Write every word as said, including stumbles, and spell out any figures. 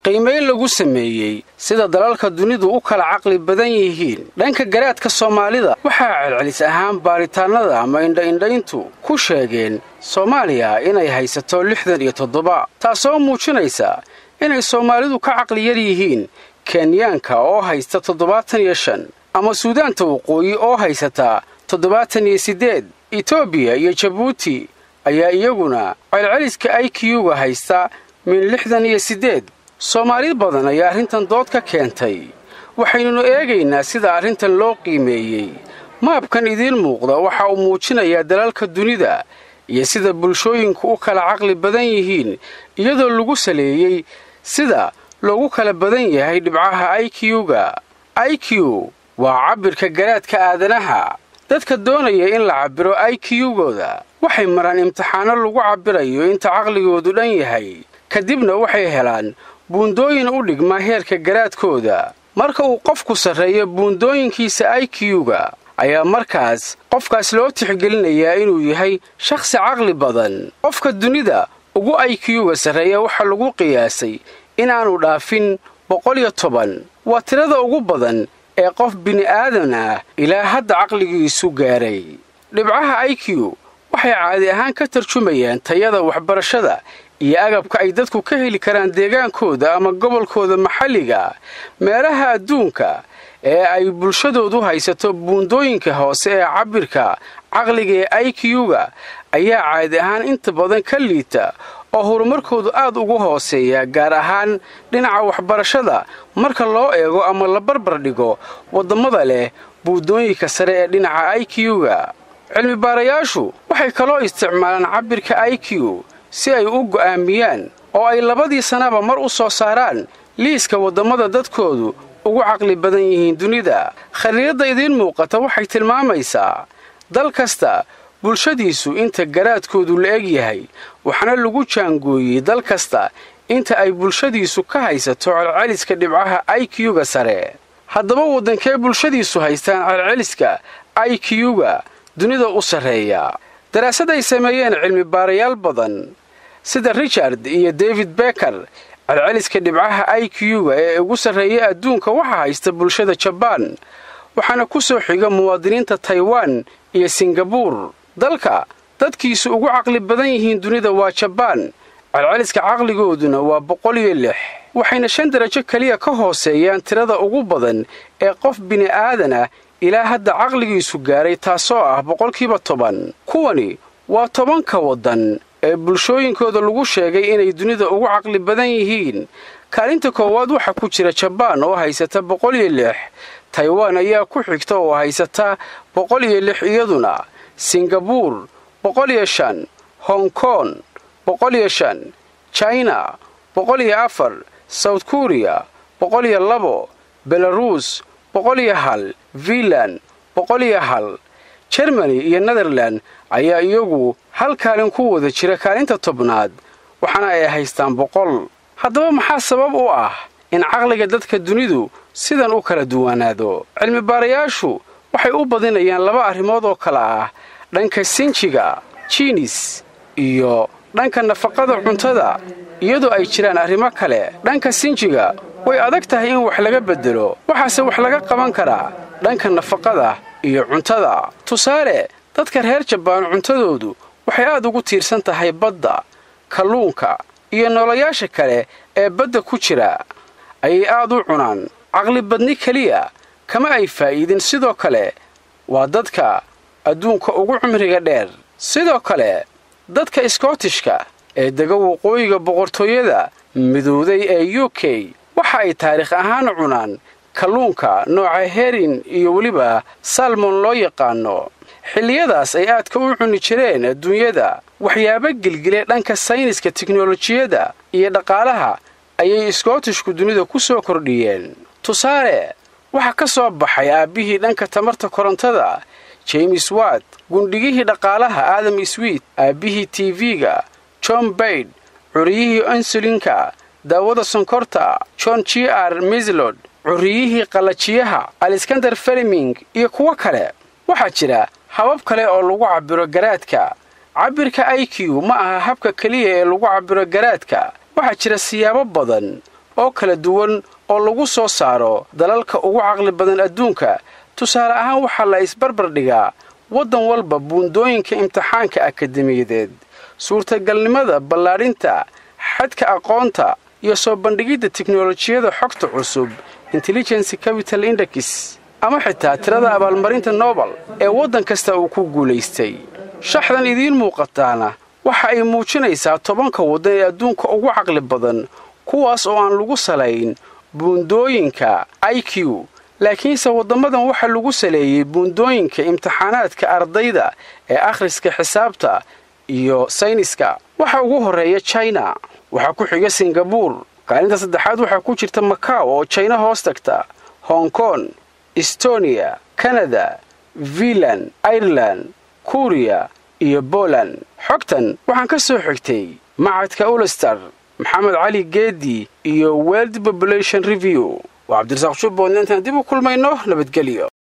qiimeyn lagu sameeyey sida dalalka dunidu u kala caqli badan yihiin dhanka garaadka Soomaalida waxaa celcelis ahaan baaritaanada ama indha-indhayntu ku sheegeen Soomaaliya inay haysato lixdan iyo toddoba taasoo muujinaysa inay Soomaalidu ka caqli yar yihiin Kenyaanka oo haysta toddobaatan iyo shan ama Suudaanta waqooyi oo haysata toddobaatan iyo siddeed Itoobiya iyo Djibouti ayaa iyaguna celceliska I Q-ga haysta min lixdan iyo siddeed Soomaali badan ayaa arrintan dood ka keentay waxaynu eegaynaa sida arrintan loo qiimeeyay maabkan idin muuqda waxa uu muujinayaa dalalka dunida iyo sida bulshooyinku u kala caqli badan yihiin iyadoo lagu saleeyay sida loogu kala badan yahay dhibcaha I Q-ga I Q waa cabirka garaadka aadanaha dadka doonaya in la cabiro I Q-gooda waxay maraan imtixaano lagu cabirayo inta caqligoodu dhan yahay kadibna waxay helaan buundooyin u dhigma heerka garaadkooda marka uu qofku sarreeyo buundooyinkiisa I Q-ga ayaa markaas qofkaas loo tixgelinayaa inuu yahay shakhsi caqli badan qofka dunida ugu I Q-ga sarreeya waxa lagu qiyaasay inaanu dhaafin boqol iyo toban waa tirada ugu badan ee qof bini'aadan ah ilaa hadda caqligiisu gaaray dhibcaha I Q waxay caadi ahaan ka tarjumayaan tayada waxbarashada iyo agabka ay dadku ka heli karaan deegaankooda ama gobolkooda maxalliga meelaha adduunka ee ay bulshadoodu haysato buundooyinka hoose ee cabirka caqliga ee I Q-ga ayaa caadi ahaan inta badan ka liita oo horumarkoodu aad ugu hooseeya gaar ahaan dhinaca waxbarashada marka loo eego ama la barbar dhigo waddamada leh buundooyinka sare ee dhinaca I Q-ga cilmi baarayaashu waxay kaloo isticmaalaan cabirka I Q si ay u go'aamiyaan oo ay labadii sanaba mar u soo saaraan liiska waddamada dadkoodu ugu caqli badan yihiin dunida khariidada idin muuqata waxay tilmaamaysaa dal kasta bulshadiisu inta garaadkoodu la eg yahay waxaana lagu jaangooyay dal kasta inta ay bulshadiisu ka haysato celceliska dhibcaha I Q-ga sare haddaba waddankee bulshadiisu haystaan celceliska I Q-ga dunida u sarreeya daraasad ay sameeyeen cilmi baarayaal badan sida Richard iyo David Becker celceliska dhibcaha I Q-ga ee ugu sarreeya adduunka waxa haysta bulshada Japan waxaana ku soo xiga muwaadiniinta Taiwan iyo Singapore dalka dadkiisu ugu caqli badan yihiin dunida waa Japan celceliska caqligooduna waa boqol iyo lix waxayna shan darajo kaliya ka hooseeyaan tirada ugu badan ee qof bini'aadan ah ilaa hadda caqligiisu gaaray taasoo ah boqolkiiba toban kuwani waa tobanka waddan ee bulshooyinkooda lagu sheegay inay dunida ugu caqli badan yihiin kaalinta koowaad waxa ku jira Japan oo haysata boqol iyo lix Taiwan ayaa ku xigta oo haysata boqol iyo lix iyaduna Singapore boqol iyo shan Hong Kong boqol iyo shan China boqol iyo afar South Korea boqol iyo labo Belarus boqol iyo hal Finland boqol iyo hal Germany iyo Netherlands ayaa iyagu hal kaalin ku wada jira kaalinta tobnaad waxaana ay haystaan boqol haddaba maxaa sabab u ah in caqliga dadka dunidu sidan u kala duwanaado cilmi baarayaashu waxay u badinayaan laba arrimood oo kala ah dhanka sinjiga genes iyo dhanka nafaqada cuntada iyadoo ay jiraan arrimo kale dhanka sinjiga way adag tahay in wax laga bedelo waxaase wax laga qaban karaa dhanka nafaqada iyo cuntada tusaale dadka reer Japan cuntadoodu waxay aad ugu tiirsan tahay badda kalluunka iyo noolayaasha kale ee badda ku jira ay aad u cunaan caqli badni kaliya kama ay faa'iidin sidoo kale waa dadka adduunka ugu cumriga dheer sidoo kale dadka Scottishka ee dega waqooyiga boqortooyada midowday ee U K waxa ay taariikh ahaan cunaan kalluunka nooca herring iyo waliba salmon loo yaqaano xilliyadaas ay aadka u cuni jireen adduunyada waxyaabo gilgile dhanka sayniska tiknoolajiyada iyo dhaqaalaha ayay Scottishku dunida ku soo kordhiyeen tusaale waxa ka soo baxay aabihii dhanka tamarta korontada James Watt gundhigihii dhaqaalaha Adam Smith aabihii T V-ga John Baird curiyihii insulinka daawada sonkorta John G R Meslod curiyihii qalajiyaha Alexander Fleming iyo kuwa kale waxa jira habab kale oo lagu cabiro garaadka cabirka I Q ma aha habka kaliya ee lagu cabiro garaadka waxa jira siyaabo badan oo kala duwan oo lagu soo saaro dalalka ugu caqli badan adduunka. tusaale ahaan waxaa la isbarbar dhigaa waddan walba buundooyinka imtixaanka akademiyadeed, suurtagalnimada ballaadhinta xadka aqoonta iyo soo bandhigidda tiknoolajiyada xogta cusub intelligence capital index ama xitaa tirada abaalmarinta Nobel ee waddan kasta uu ku guulaystay. shaxdan idiin muuqataana waxa ay muujinaysaa tobanka waddan ee adduunka ugu caqli badan, kuwaas oo aan lagu salayn buundooyinka I Q, laakiinse waddamadan waxa lagu saleeyay buundooyinka imtixaanaadka ardayda ee akhriska xisaabta iyo sayniska. waxa ugu horeeya China, waxa ku xiga Singapore, kaalinta saddexaad waxa ku jirta Macau oo China hoos tagta, Hong Kong, Estonia, Canada, Finland, Ireland, Korea iyo Poland. xogtan waxaan ka soo xigtay macadka Ulster, Maxamed Cali Geedi iyo World Population Review. waa Cabdirasaaq Shuboon intaan dib u kulmayno nabadgelyo.